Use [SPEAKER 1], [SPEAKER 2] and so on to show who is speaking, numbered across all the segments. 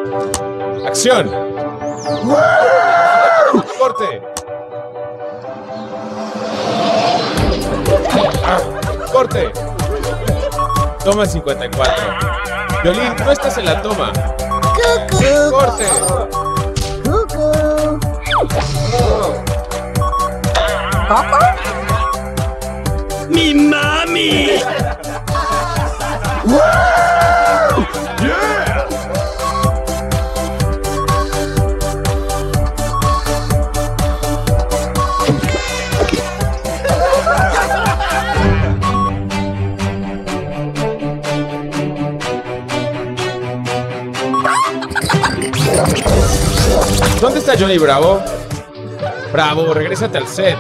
[SPEAKER 1] ¡Acción! ¡Corte! ¡Corte! Toma 54. Violín, no estás en la toma. ¡Corte!
[SPEAKER 2] ¡Mi mami!
[SPEAKER 1] ¿Dónde está Johnny Bravo? Bravo, regrésate al set.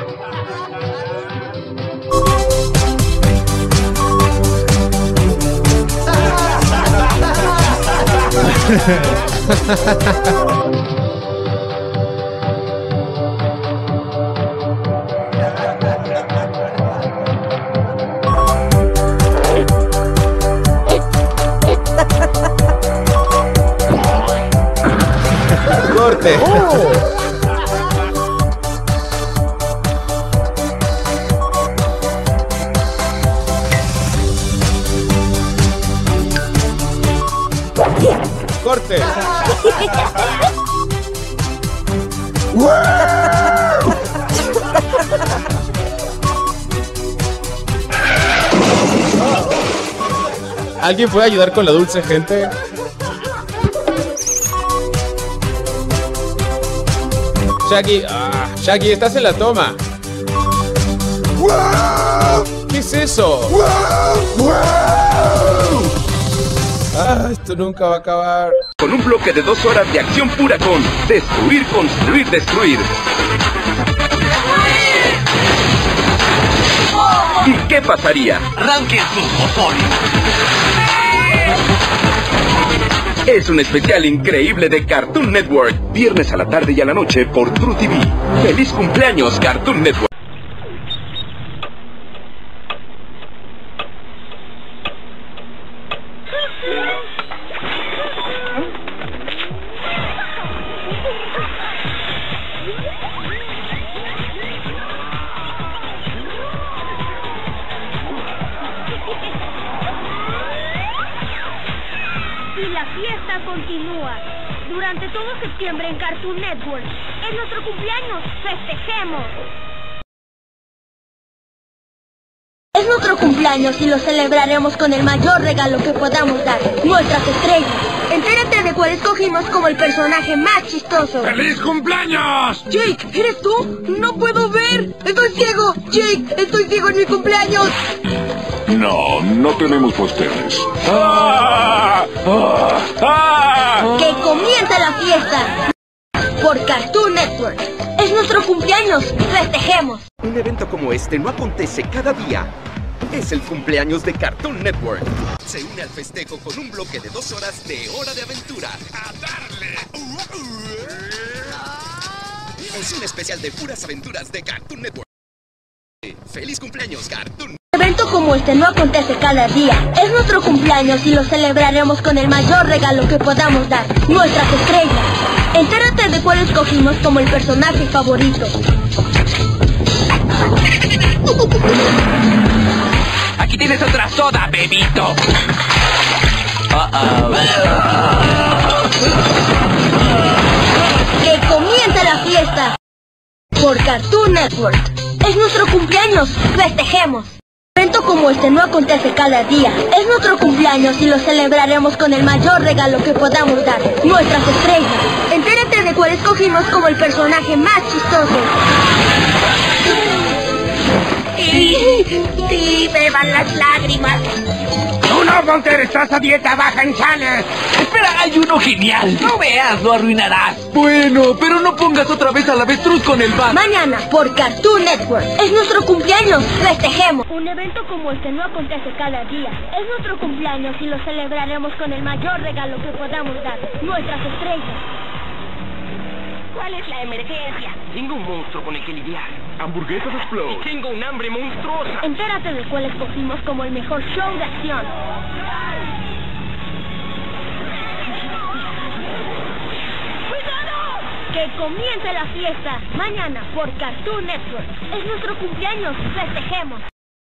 [SPEAKER 1] Corte. Corte. ¿Alguien puede ayudar con la dulce gente? Shaggy, Shaggy, estás en la toma. ¿Qué es eso? Esto nunca va a acabar.
[SPEAKER 3] Con un bloque de 2 horas de acción pura con destruir, construir, destruir. ¿Y qué pasaría?
[SPEAKER 2] ¡Arranquen sus motores!
[SPEAKER 3] Es un especial increíble de Cartoon Network. Viernes a la tarde y a la noche por True TV. ¡Feliz cumpleaños, Cartoon Network!
[SPEAKER 4] Y la fiesta continúa. Durante todo septiembre en Cartoon Network. Es nuestro cumpleaños. ¡Festejemos! Es nuestro cumpleaños y lo celebraremos con el mayor regalo que podamos dar. Nuestras estrellas. Entérate de cuál escogimos como el personaje más chistoso.
[SPEAKER 2] ¡Feliz cumpleaños!
[SPEAKER 4] Jake, ¿eres tú? ¡No puedo ver! ¡Estoy ciego! Jake, estoy ciego en mi cumpleaños.
[SPEAKER 5] No, no tenemos posteres.
[SPEAKER 4] ¡Que comience la fiesta! Por Cartoon Network. Es nuestro cumpleaños. ¡Festejemos!
[SPEAKER 3] Un evento como este no acontece cada día. Es el cumpleaños de Cartoon Network. Se une al festejo con un bloque de 2 horas de Hora de Aventura. ¡A darle! Es un especial de puras aventuras de Cartoon Network. ¡Feliz cumpleaños, Cartoon!
[SPEAKER 4] Un evento como este no acontece cada día. Es nuestro cumpleaños y lo celebraremos con el mayor regalo que podamos dar. Nuestras estrellas. Entérate de cuál escogimos como el personaje favorito.
[SPEAKER 2] Aquí tienes otra soda, bebito.
[SPEAKER 4] ¡Que comience la fiesta! Por Cartoon Network. Es nuestro cumpleaños. ¡Festejemos! Un evento como este no acontece cada día. Es nuestro cumpleaños y lo celebraremos con el mayor regalo que podamos dar. Nuestras estrellas. Entérate de cuál escogimos como el personaje más chistoso. Sí, beban las lágrimas.
[SPEAKER 2] ¡Tú no, Gunter! ¡Estás a dieta baja en sana! ¡Espera, hay uno genial! ¡No veas, lo arruinarás! Bueno, pero no pongas otra vez al avestruz con el bat.
[SPEAKER 4] Mañana, por Cartoon Network. Es nuestro cumpleaños. ¡Festejemos! Un evento como este no acontece cada día. Es nuestro cumpleaños y lo celebraremos con el mayor regalo que podamos dar. Nuestras estrellas. ¿Cuál es la emergencia?
[SPEAKER 2] Tengo un monstruo con el que lidiar.
[SPEAKER 5] Hamburguesas Explode.
[SPEAKER 2] Tengo un hambre monstruosa.
[SPEAKER 4] Entérate de cuál escogimos como el mejor show de acción. Que comience la fiesta mañana por Cartoon Network. Es nuestro cumpleaños, festejemos.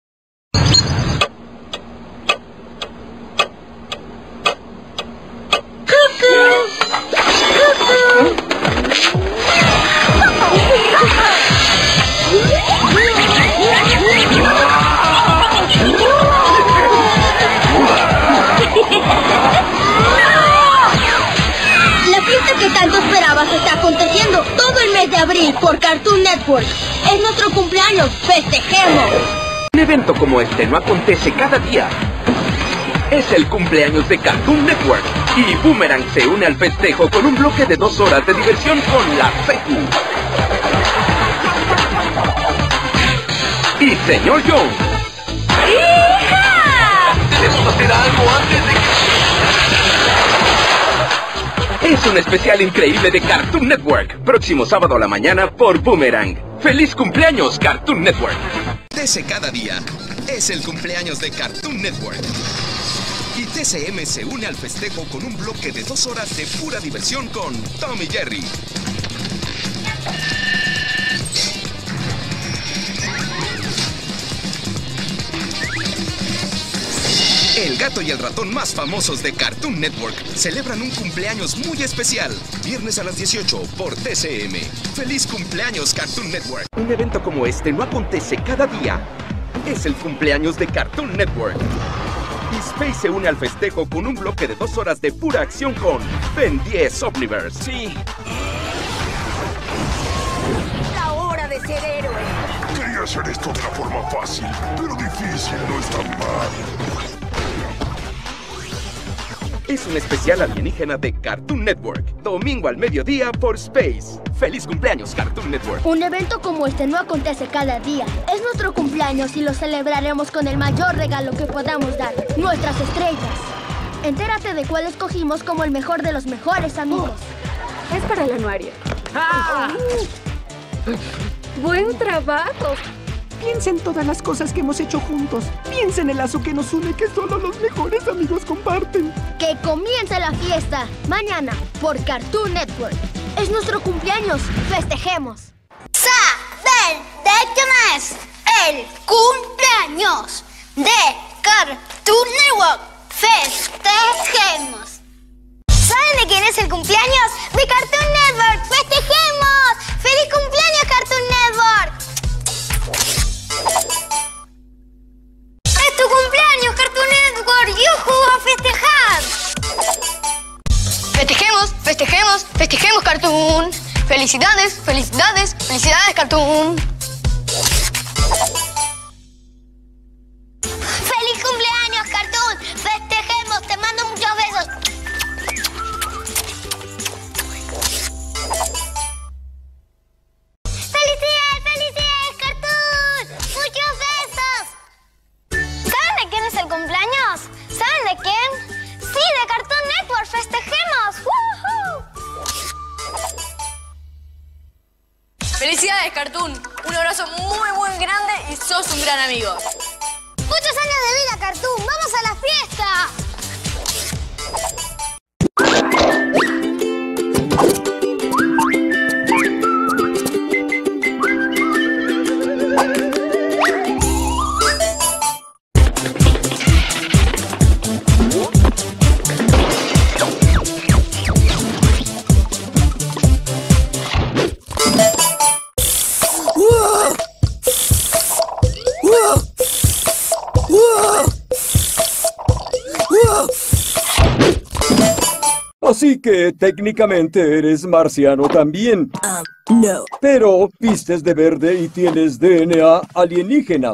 [SPEAKER 4] La fiesta que tanto esperabas está aconteciendo todo el mes de abril por Cartoon Network. Es nuestro cumpleaños, festejemos.
[SPEAKER 3] Un evento como este no acontece cada día. Es el cumpleaños de Cartoon Network y Boomerang se une al festejo con un bloque de 2 horas de diversión con la Secu. Y Señor Jones.
[SPEAKER 2] ¡Hija! Debemos hacer algo antes de que...
[SPEAKER 3] Es un especial increíble de Cartoon Network. Próximo sábado a la mañana por Boomerang. ¡Feliz cumpleaños, Cartoon Network! TC cada día es el cumpleaños de Cartoon Network. Y TCM se une al festejo con un bloque de 2 horas de pura diversión con Tom y Jerry. El gato y el ratón más famosos de Cartoon Network celebran un cumpleaños muy especial. Viernes a las 18 por TCM. ¡Feliz cumpleaños, Cartoon Network! Un evento como este no acontece cada día. Es el cumpleaños de Cartoon Network. Y Space se une al festejo con un bloque de 2 horas de pura acción con Ben 10 Omniverse.
[SPEAKER 1] Sí.
[SPEAKER 6] La hora de ser héroe.
[SPEAKER 5] Quería hacer esto de la forma fácil, pero difícil no está mal.
[SPEAKER 3] Es un especial alienígena de Cartoon Network. Domingo al mediodía por Space. ¡Feliz cumpleaños, Cartoon Network!
[SPEAKER 4] Un evento como este no acontece cada día. Es nuestro cumpleaños y lo celebraremos con el mayor regalo que podamos dar, nuestras estrellas. Entérate de cuál escogimos como el mejor de los mejores amigos.
[SPEAKER 6] Es para el anuario. Buen trabajo.
[SPEAKER 7] Piensa en todas las cosas que hemos hecho juntos. Piensa en el lazo que nos une que solo los mejores amigos comparten.
[SPEAKER 4] Que comience la fiesta mañana por Cartoon Network. Es nuestro cumpleaños, festejemos.
[SPEAKER 8] ¡Saben de quién es el cumpleaños de Cartoon Network! ¡Festejemos! ¿Saben de quién es el cumpleaños de Cartoon Network? ¡Festejemos! ¡Feliz cumpleaños, Cartoon Network! ¡Es tu cumpleaños, Cartoon Network! ¡Yujú! ¡A festejar!
[SPEAKER 9] Festejemos, festejemos, festejemos, Cartoon. Felicidades, felicidades, felicidades, Cartoon.
[SPEAKER 8] ¡Feliz cumpleaños, Cartoon! ¡Festejemos! ¡Te mando muchos besos! ¡Felicidades, felicidades, Cartoon! ¡Muchos besos! ¿Saben de quién es el cumpleaños? ¿Saben de quién? ¡Sí, de Cartoon Network! ¡Festejemos! ¡Woohoo!
[SPEAKER 9] Felicidades, Cartoon. Un abrazo muy, muy grande y sos un gran amigo.
[SPEAKER 8] ¡Muchos años de vida, Cartoon! ¡Vamos a la fiesta!
[SPEAKER 10] Así que técnicamente eres marciano también.
[SPEAKER 7] No.
[SPEAKER 10] Pero vistes de verde y tienes DNA alienígena.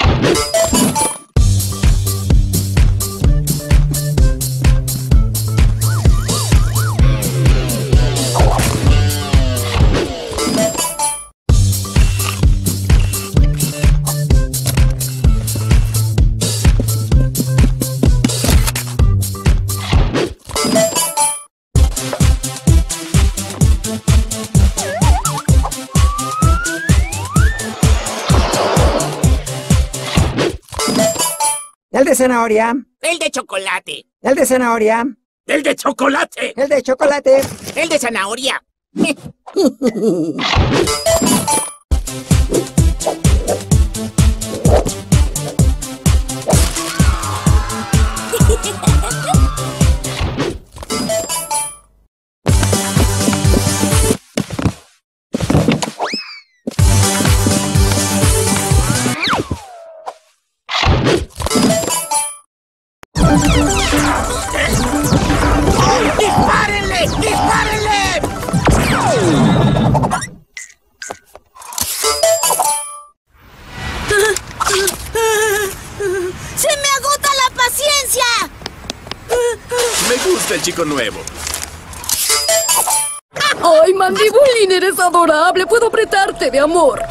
[SPEAKER 7] El de zanahoria.
[SPEAKER 2] El de chocolate.
[SPEAKER 7] El de zanahoria.
[SPEAKER 2] El de chocolate.
[SPEAKER 7] El de chocolate.
[SPEAKER 2] El de zanahoria. ¡Dispárenle! ¡Dispárenle!
[SPEAKER 11] ¡Se me agota la paciencia!
[SPEAKER 3] Me gusta el chico nuevo.
[SPEAKER 6] ¡Ay, Mandibulín, eres adorable! ¡Puedo apretarte de amor!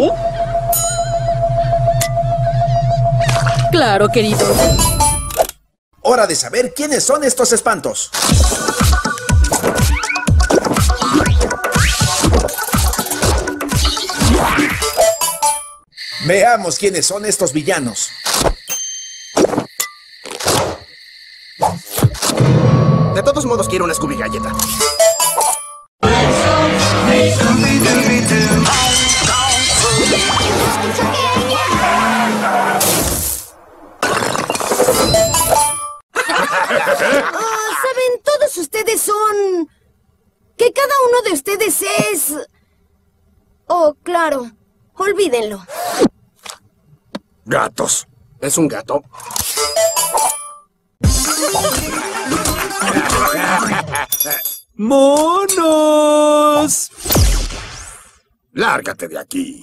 [SPEAKER 6] Claro, querido.
[SPEAKER 12] Hora de saber quiénes son estos espantos. Veamos quiénes son estos villanos. De todos modos quiero una Scooby galleta.
[SPEAKER 11] ¿Saben? Todos ustedes son... que cada uno de ustedes es... Oh, claro. Olvídenlo.
[SPEAKER 12] Gatos. ¿Es un gato?
[SPEAKER 10] ¡Monos!
[SPEAKER 12] Lárgate de aquí.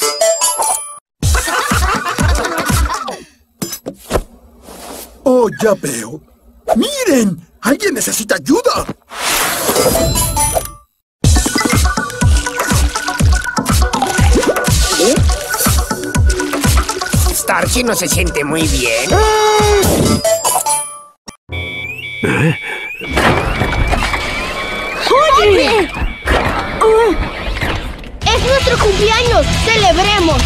[SPEAKER 10] Oh, ya veo. ¡Miren! ¡Alguien necesita ayuda!
[SPEAKER 2] Starchy no se siente muy bien.
[SPEAKER 4] ¡Oye! ¡Es nuestro cumpleaños! ¡Celebremos!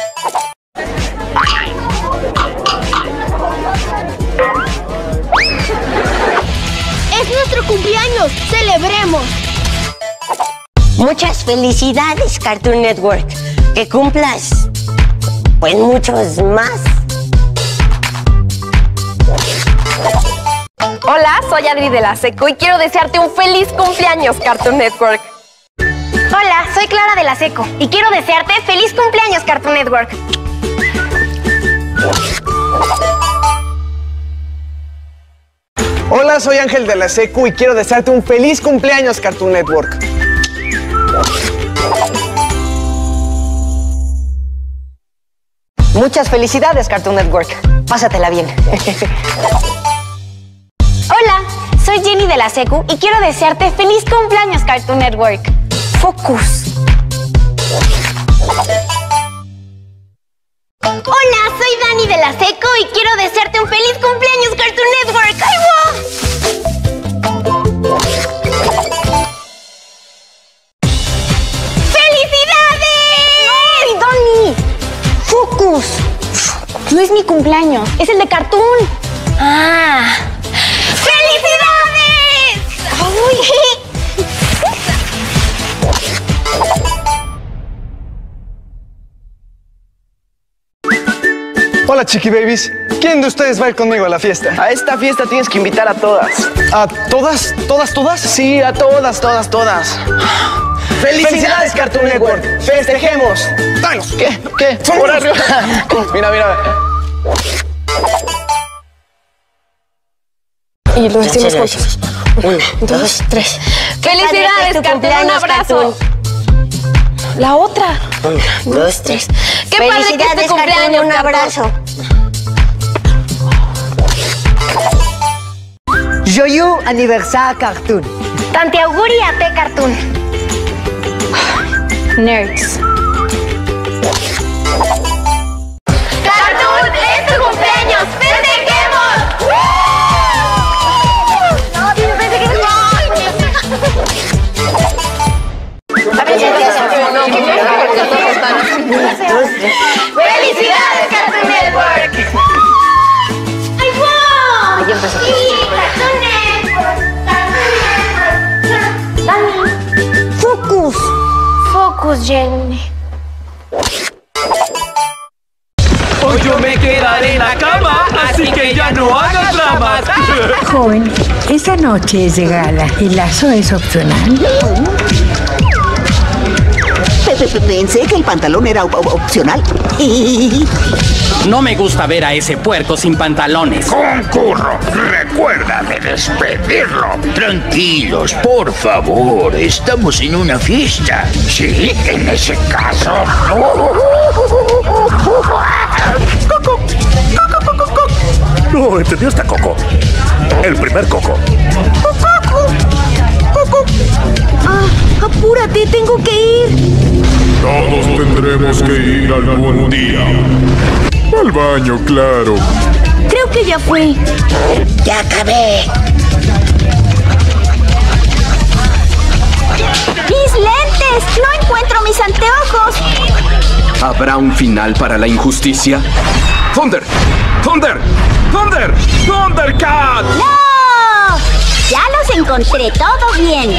[SPEAKER 4] ¡Es nuestro cumpleaños! ¡Celebremos!
[SPEAKER 13] Muchas felicidades, Cartoon Network. Que cumplas, pues, muchos más.
[SPEAKER 9] Hola, soy Adri de la Seco y quiero desearte un feliz cumpleaños, Cartoon Network.
[SPEAKER 8] Hola, soy Clara de la Seco y quiero desearte feliz cumpleaños, Cartoon Network.
[SPEAKER 14] Hola, soy Ángel de la Secu y quiero desearte un feliz cumpleaños, Cartoon Network.
[SPEAKER 13] Muchas felicidades, Cartoon Network. Pásatela bien.
[SPEAKER 8] Hola, soy Jenny de la Secu y quiero desearte feliz cumpleaños, Cartoon Network.
[SPEAKER 13] Focus.
[SPEAKER 8] Hola, soy Dani de la Seco y quiero desearte un feliz cumpleaños, Cartoon Network. ¡Ay, wow! ¡Felicidades!
[SPEAKER 13] ¡Ay, Dani! ¡Focus!
[SPEAKER 8] No es mi cumpleaños, es el de Cartoon. ¡Ah! ¡Felicidades! ¡Uy!
[SPEAKER 14] Hola, Chiqui Babies. ¿Quién de ustedes va a ir conmigo a la fiesta? A esta fiesta tienes que invitar a todas. ¿A todas? ¿Todas, todas? Sí, a todas, todas, todas. ¡Felicidades, Cartoon Network! ¡Festejemos! ¡Danos! ¿Qué? ¿Qué? ¡Por arriba! Mira, mira.
[SPEAKER 9] Y lo decimos juntos. 1, 2, 3. ¡Felicidades, Cartoon! ¡Un abrazo! La otra. 1, 2, 3. ¡Qué padre que es tu cumpleaños!
[SPEAKER 13] Un abrazo.
[SPEAKER 15] Joyeux anniversaire, Cartoon.
[SPEAKER 8] Tanti auguri a te, Cartoon.
[SPEAKER 9] Nerds.
[SPEAKER 8] ¡Cartoon, es tu cumpleaños! ¡Festejemos! ¡Felicidades, Cartoon Network! ¡Ay, wow!
[SPEAKER 13] Ahí empezó.
[SPEAKER 8] Sí, Cartoon Network. Cartoon Network. Dani.
[SPEAKER 9] ojos, llévenme.
[SPEAKER 2] Hoy yo me quedaré en la cama, así que ya no hagas dramas.
[SPEAKER 16] Joven, esta noche es de gala. ¿El lazo es opcional?
[SPEAKER 17] Pensé que el pantalón era opcional.
[SPEAKER 18] No me gusta ver a ese puerco sin pantalones.
[SPEAKER 19] Concurro. Recuerda de despedirlo. Tranquilos, por favor. Estamos en una fiesta. Sí, en ese caso.
[SPEAKER 5] ¡Coco! ¡Coco, coco, coco! No, entendió hasta Coco. El primer Coco.
[SPEAKER 11] ¡Coco! ¡Coco! ¡Apúrate! ¡Tengo que ir!
[SPEAKER 5] Todos tendremos que ir algún día. Al baño, claro.
[SPEAKER 11] Creo que ya fue.
[SPEAKER 13] ¡Ya acabé!
[SPEAKER 4] ¡Mis lentes! ¡No encuentro mis anteojos!
[SPEAKER 20] ¿Habrá un final para la injusticia? ¡Thunder! ¡Thunder! ¡Thunder! ¡Thundercat!
[SPEAKER 4] ¡No! Ya los encontré, todo bien.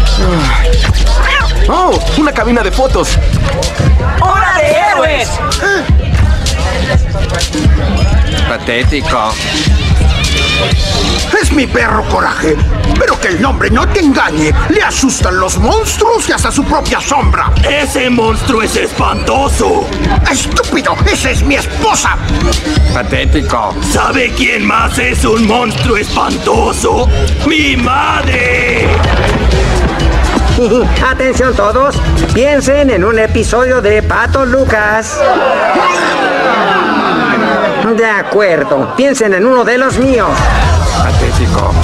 [SPEAKER 20] ¡Oh! ¡Una cabina de fotos!
[SPEAKER 2] ¡Hora de héroes!
[SPEAKER 20] Patético.
[SPEAKER 12] Es mi perro Coraje. Pero que el nombre no te engañe. Le asustan los monstruos y hasta su propia sombra.
[SPEAKER 2] ¡Ese monstruo es espantoso!
[SPEAKER 12] ¡Estúpido! ¡Esa es mi esposa!
[SPEAKER 20] Patético.
[SPEAKER 2] ¿Sabe quién más es un monstruo espantoso? ¡Mi madre!
[SPEAKER 15] Atención todos, piensen en un episodio de Pato Lucas. De acuerdo, piensen en uno de los míos.
[SPEAKER 20] Patético.